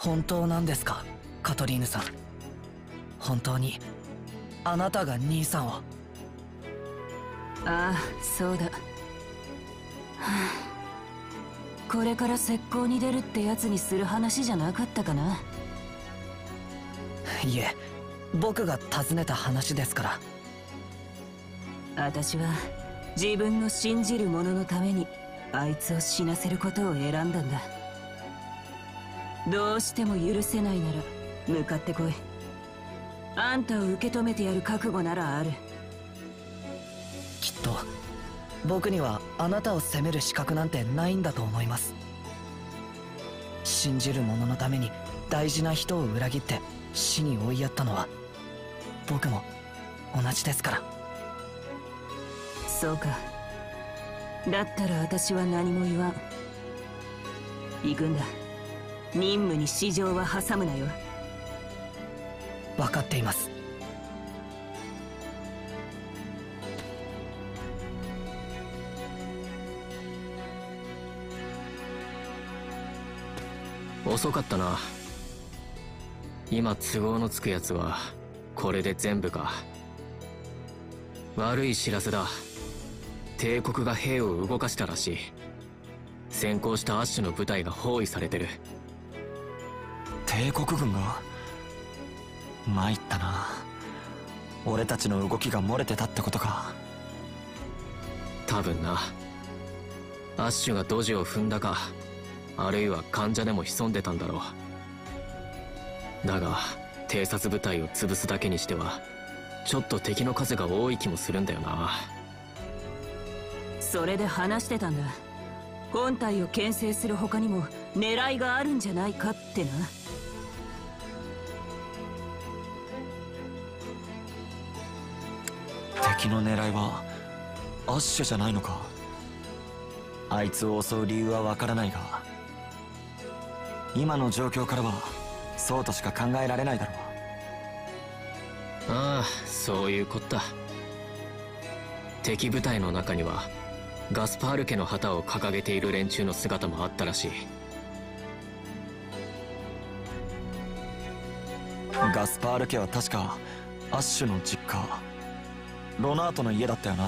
本当なんですか、カトリーヌさん。本当にあなたが兄さんを。 ああ、そうだ。はあ、これから石膏に出るってやつにする話じゃなかったかな。 いえ、僕が尋ねた話ですから。 私は自分の信じる者のためにあいつを死なせることを選んだんだ。どうしても許せないなら向かってこい。あんたを受け止めてやる覚悟ならある。 きっと僕にはあなたを責める資格なんてないんだと思います。信じる者のために大事な人を裏切って死に追いやったのは僕も同じですから。 そうか。だったら私は何も言わん。行くんだ。任務に私情は挟むなよ。 分かっています。 遅かったな。今都合のつくやつはこれで全部か。悪い知らせだ。帝国が兵を動かしたらしい。先行したアッシュの部隊が包囲されてる。 帝国軍が？参ったな。俺たちの動きが漏れてたってことか。 多分な。アッシュがドジを踏んだか、あるいは患者でも潜んでたんだろう。だが偵察部隊を潰すだけにしてはちょっと敵の数が多い気もするんだよな。 それで話してたんだ。本体を牽制する他にも狙いがあるんじゃないかってな。 敵の狙いはアッシュじゃないのか。あいつを襲う理由はわからないが、今の状況からはそうとしか考えられないだろう。 ああ、そういうこった。敵部隊の中にはガスパール家の旗を掲げている連中の姿もあったらしい。 ガスパール家は確かアッシュの実家、ロナートの家だったよな。 あ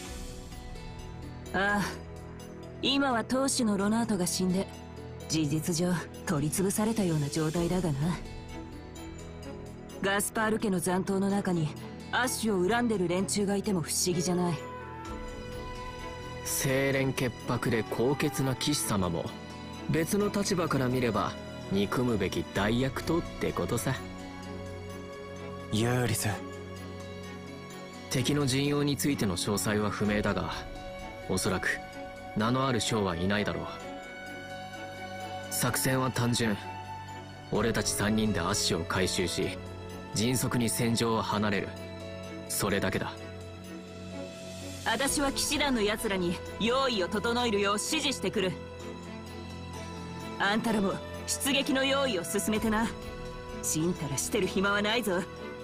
あ、今は当主のロナートが死んで事実上取り潰されたような状態だがな。ガスパール家の残党の中にアッシュを恨んでる連中がいても不思議じゃない。 清廉潔白で高潔な騎士様も別の立場から見れば憎むべき大悪党ってことさ。 ユーリス。 敵の陣容についての詳細は不明だが、おそらく名のある将はいないだろう。作戦は単純。俺たち3人でアッシュを回収し迅速に戦場を離れる。それだけだ。 私は騎士団の奴らに用意を整えるよう指示してくる。あんたらも出撃の用意を進めてな。ちんたらしてる暇はないぞ。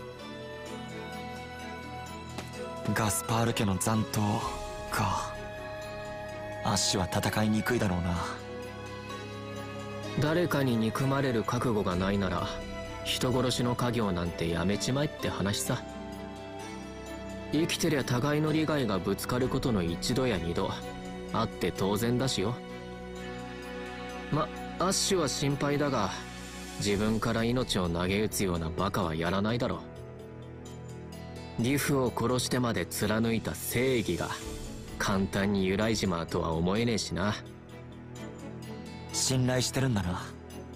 ガスパール家の残党か。アッシュは戦いにくいだろうな。 誰かに憎まれる覚悟がないなら人殺しの家業なんてやめちまえって話さ。生きてりゃ互いの利害がぶつかることの一度や二度あって当然だしよ。アッシュは心配だが自分から命を投げ打つようなバカはやらないだろう。ギフを殺してまで貫いた正義が簡単に揺らいじまうとは思えねえしな。 信頼してるんだな。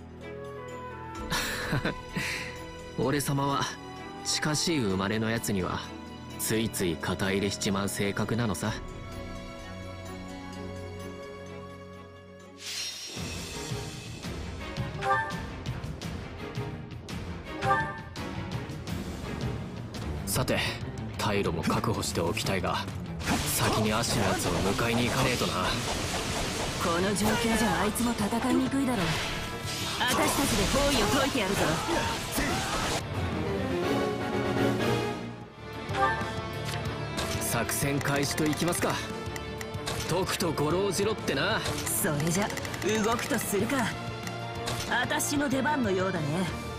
俺様は近しい生まれのやつにはついつい肩入れしちまう性格なのさ。さて退路も確保しておきたいが、先にアッシュのやつを迎えに行かねえとな。 この状況じゃあいつも戦いにくいだろう。私たちで包囲を解いてやるぞ。 作戦開始といきますか。解くとごろうじろってな。 それじゃ動くとするか。 私の出番のようだね。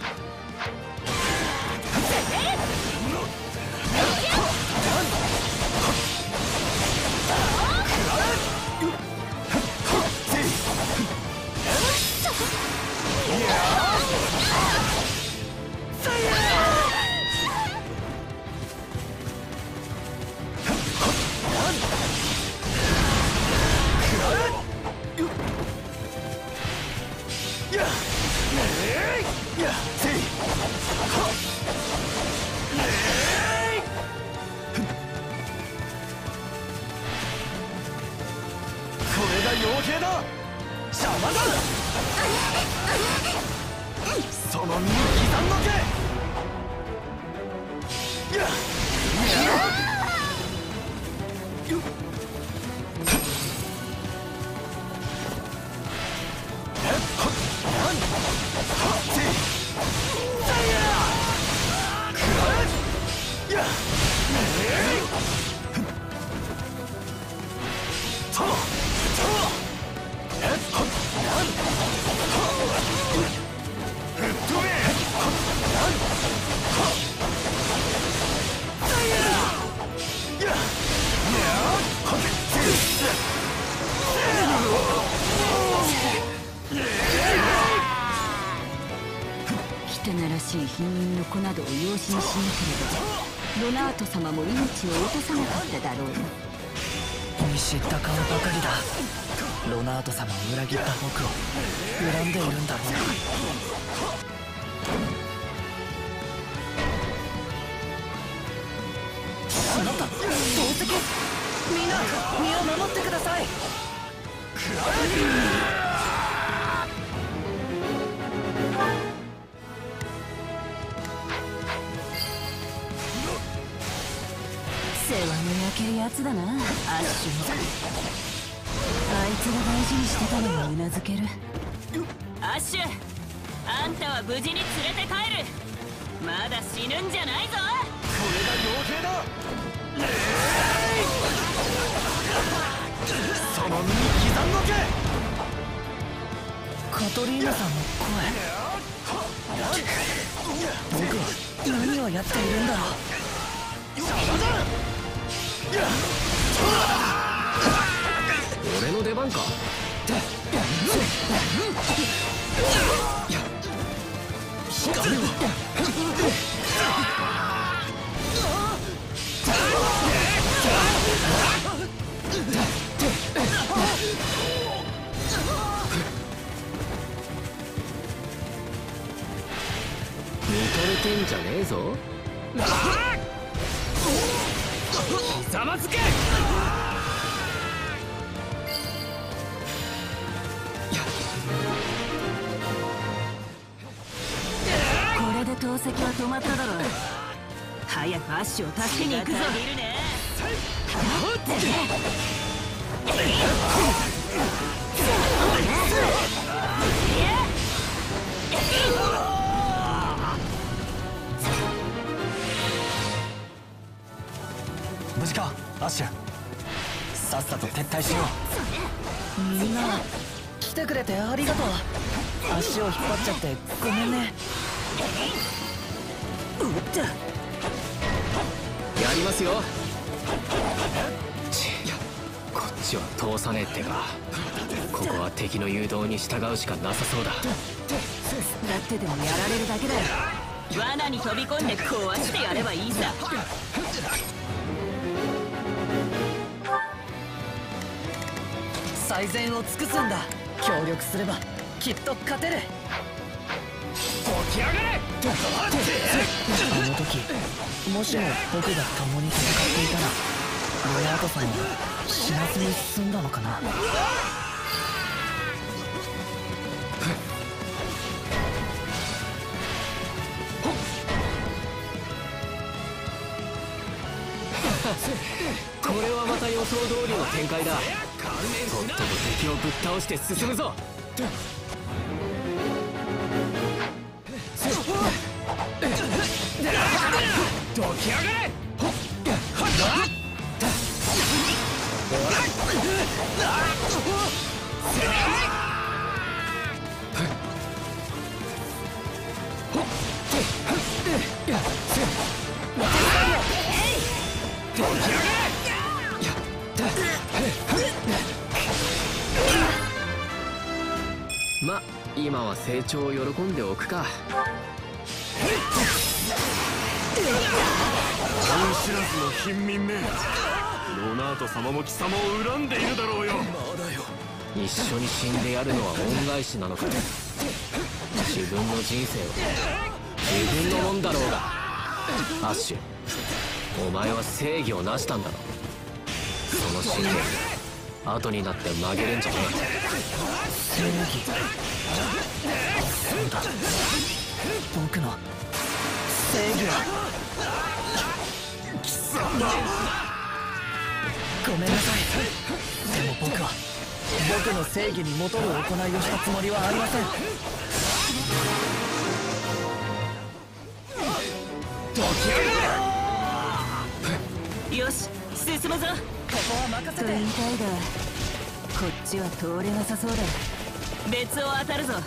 傭兵だ。邪魔だ。その身に刻んどけ。 汚らしい貧民の子などを養子にしなければロナート様も命を落とさなかっただろう。 見知った顔ばかりだ。ロナート様を裏切った僕を恨んでいるんだろうな。あなた、宝石、みんな身を守ってください。 世話の焼けるやつだな、アッシュも。あいつが大事にしてたのにうなずける。アッシュ、あんたは無事に連れて帰る。まだ死ぬんじゃないぞ。 これが傭兵だ。その身に刻んどけ。 カトリーナさんの声。僕は何をやっているんだろう。 俺の出番か。見とれてんじゃねえぞ。ひざまずけ。 これで投石は止まっただろう。早くアッシュを助けに行くぞ。 無事か、アッシュ。さっさと撤退しよみんな来てくれてありがとう。足を引っ張っちゃってごめんね。 やりますよ。こっちは通さねえってか。ここは敵の誘導に従うしかなさそうだ。 だってでもやられるだけだよ。罠に飛び込んで壊してやればいいさ。 最善を尽くすんだ。協力すればきっと勝てる。 起き上がれ。 あの時もしも僕が共に戦っていたらロナートさんは死なずに済んだのかな。 これはまた予想通りの展開だ。とっとと敵をぶっ倒して進むぞ。 起き上がれ。 ま、今は成長を喜んでおくか。 恩知らずの貧民め、ロナート様も貴様を恨んでいるだろうよ。 一緒に死んでやるのは恩返しなのか。自分の人生は自分のもんだろうが。アッシュ、お前は正義を成したんだろ。その信念で後になって曲げるんじゃねえ。 正義、そうだ、僕の正義は。貴様、ごめんなさい。でも僕は僕の正義に基る行いをしたつもりはありません。 よし、進むぞ。 ここは任せて。 と言いたいが、こっちは通れなさそうだ。別を当たるぞ。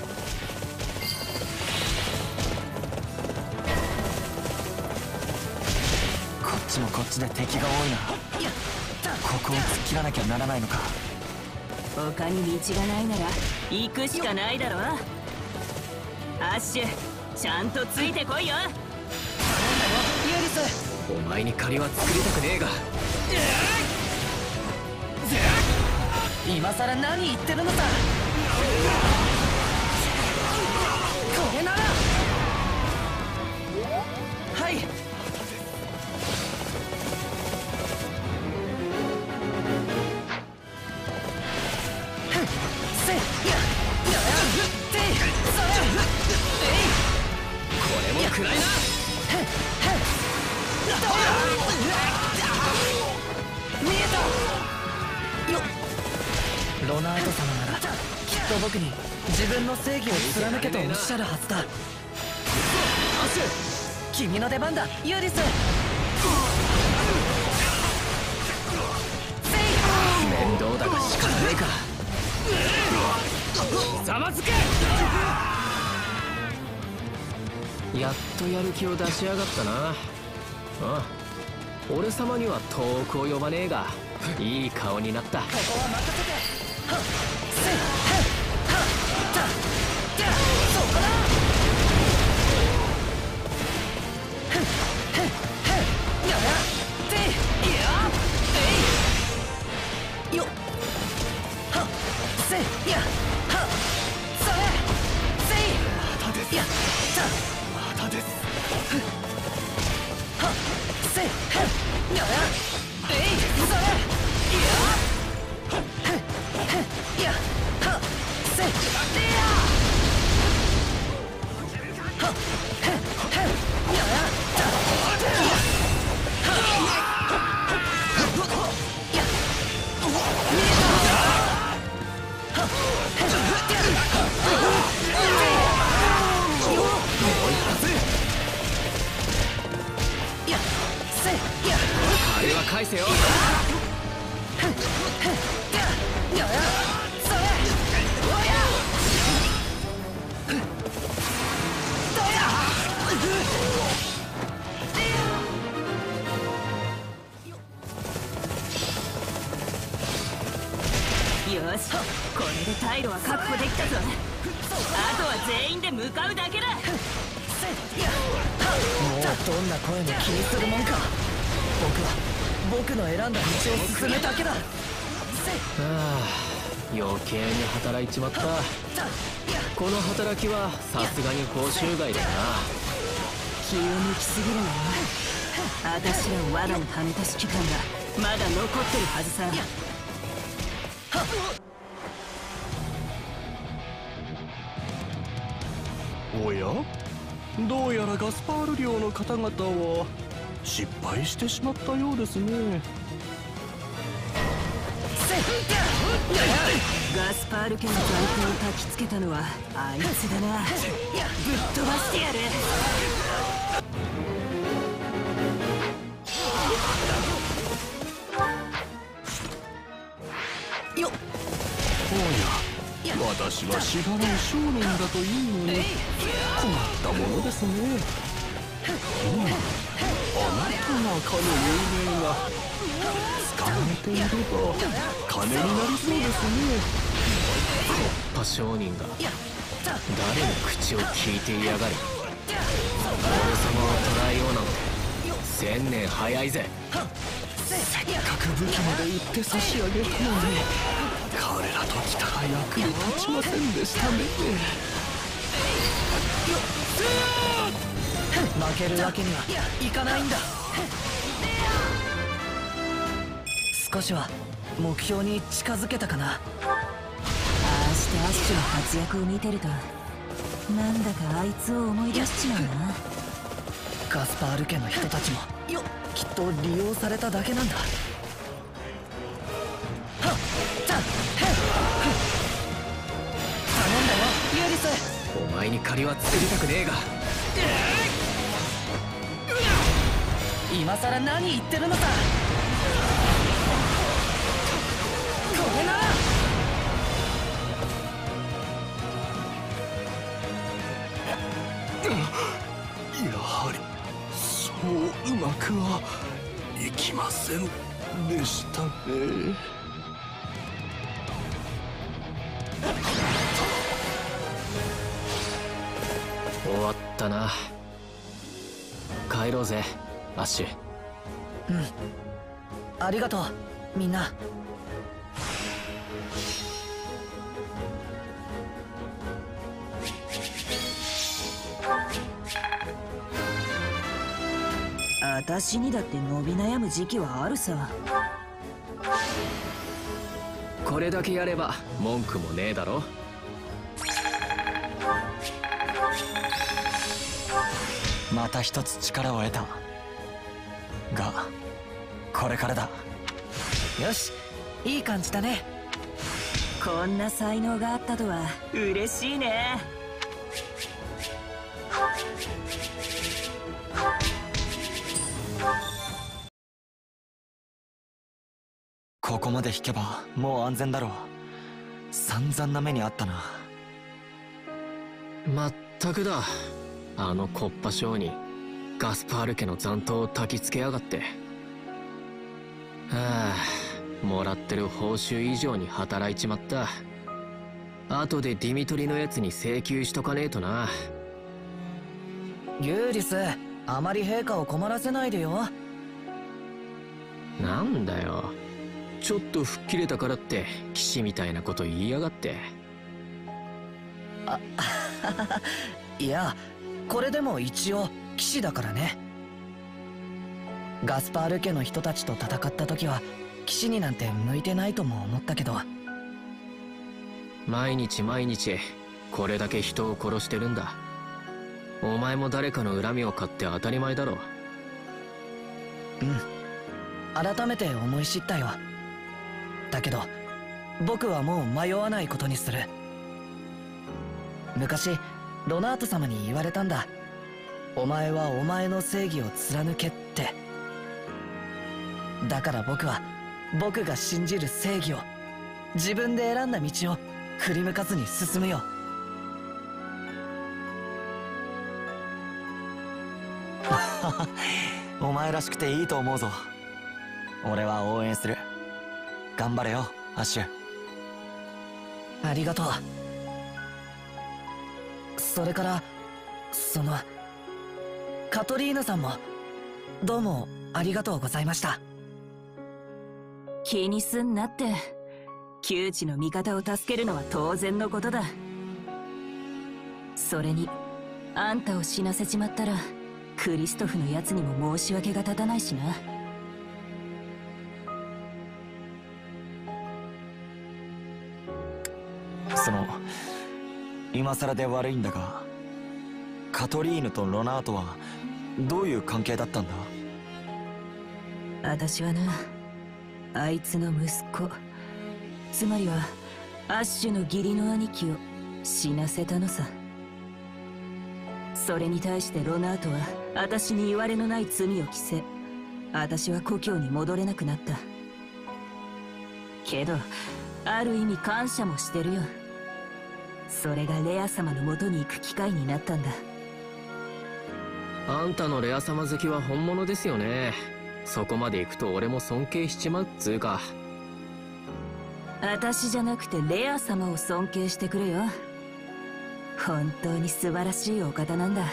こっちもこっちで敵が多いな。ここを突っ切らなきゃならないのか。 他に道がないなら行くしかないだろ。アッシュ、ちゃんとついてこいよ。 ユーリス、 お前に借りは作りたくねえが。 今さら何言ってるのさ。これなら。はい。せやてそれこれも食らいな。 見えたよ。ロナート様ならきっと僕に自分の正義を貫けとおっしゃるはずだ。君の出番だ、ユーリス。 面倒だが仕方ねえか。ざまつけ。やっとやる気を出しやがったな。ああ、俺様には遠くを呼ばねえがいい顔になった。 ここは任せて。はっせっはっはっそこだ。ふっふっふっやらてやえいよっはっせやはっそれせいまたですやったまたですふっはっせふっやらえいそれやっやはっせやはっやったあれは返せよ。 よし、これで退路は確保できたぞ。あとは全員で向かうだけだ。 もうどんな声も気にするもんか。僕の選んだ道を進むだけだ。 ああ、余計に働いちまった。この働きはさすがに報酬外だな。 気を抜きすぎるなよ。私らを罠にはめた指揮官がまだ残ってるはずさ。 おや、どうやらガスパール領の方々は失敗してしまったようですね。 ガスパール家の残党を焚きつけたのはあいつだな。ぶっ飛ばしてやる。 よっ、 おや、私は知らない商人だといいのに困ったものですね。 かの有名が使われていれば金になりそうですね。 国家商人が誰の口を聞いていやがる。俺様を捕らえようなんて1000年早いぜ。 せっかく武器まで売って差し上げたのに彼らと来たら役に立ちませんでしたね。 負けるわけにはいかないんだ。少しは目標に近づけたかな。 ああしてアッシュの活躍を見てるとなんだかあいつを思い出しちまうな。 ガスパール家の人たちもきっと利用されただけなんだ。頼んだよユーリス。 お前に借りは作りたくねえが。 今さら何言ってるのさ。これならやはりそううまくはいきませんでしたね。 終わったな。帰ろうぜアッシュ。 ありがとうみんな。 私にだって伸び悩む時期はあるさ。 これだけやれば文句もねえだろ。 また一つ力を得たが、これからだ。 よし、いい感じだね。 こんな才能があったとは嬉しいね。 ここまで引けばもう安全だろう。散々な目にあったな。 まったくだ、あのコッパ商人ガスパール家の残党を焚きつけやがって。はあ、もらってる報酬以上に働いちまった。後でディミトリのやつに請求しとかねえとな。 ユーリス、あまり陛下を困らせないでよ。 なんだよ、ちょっと吹っ切れたからって騎士みたいなこと言いやがって。 いや、これでも一応騎士だからね。ガスパール家の人たちと戦った時は騎士になんて向いてないとも思ったけど。 毎日毎日これだけ人を殺してるんだ。お前も誰かの恨みを買って当たり前だろ。 改めて思い知ったよ。だけど僕はもう迷わないことにする。昔ロナート様に言われたんだ。お前はお前の正義を貫けって。だから僕は僕が信じる正義を、自分で選んだ道を振り向かずに進むよ。 お前らしくていいと思うぞ。俺は応援する。頑張れよアッシュ。 ありがとう。それからカトリーナさんもどうもありがとうございました。 気にすんなって。窮地の味方を助けるのは当然のことだ。それにあんたを死なせちまったらクリストフのやつにも申し訳が立たないしな。 今更で悪いんだが、カトリーヌとロナートはどういう関係だったんだ？ 私はな、あいつの息子、つまりはアッシュの義理の兄貴を死なせたのさ。それに対してロナートは私に言われのない罪を着せ、私は故郷に戻れなくなった。けどある意味感謝もしてるよ。それがレア様の元に行く機会になったんだ。 あんたのレア様好きは本物ですよね。そこまで行くと俺も尊敬しちまうっつうか。 私じゃなくてレア様を尊敬してくれよ。本当に素晴らしいお方なんだ。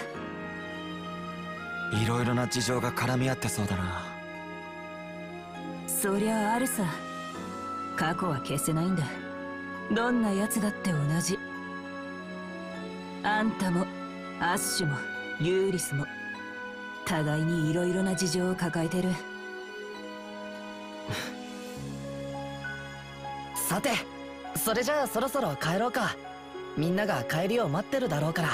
いろいろな事情が絡み合ってそうだな。 そりゃあるさ。過去は消せないんだ。どんな奴だって同じ。あんたもアッシュもユーリスも互いにいろいろな事情を抱えてる。 さて、それじゃあそろそろ帰ろうか。みんなが帰りを待ってるだろうから。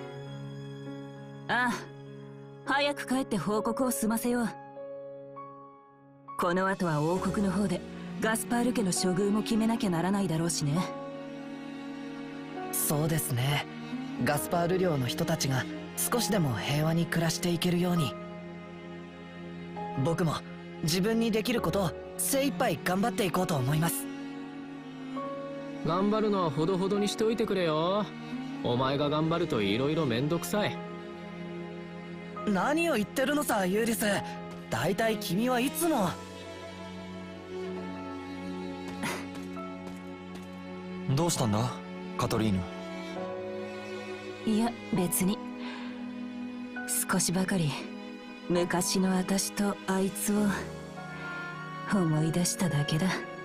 ああ、早く帰って報告を済ませよう。この後は王国の方でガスパール家の処遇も決めなきゃならないだろうしね。 そうですね。ガスパール領の人たちが少しでも平和に暮らしていけるように、僕も自分にできることを精一杯頑張っていこうと思います。 頑張るのはほどほどにしておいてくれよ。お前が頑張るといろいろめんどくさい。 何を言ってるのさ、ユーリス。だいたい君はいつも。 どうしたんだカトリーヌ。 いや別に。少しばかり昔の私とあいつを思い出しただけだ。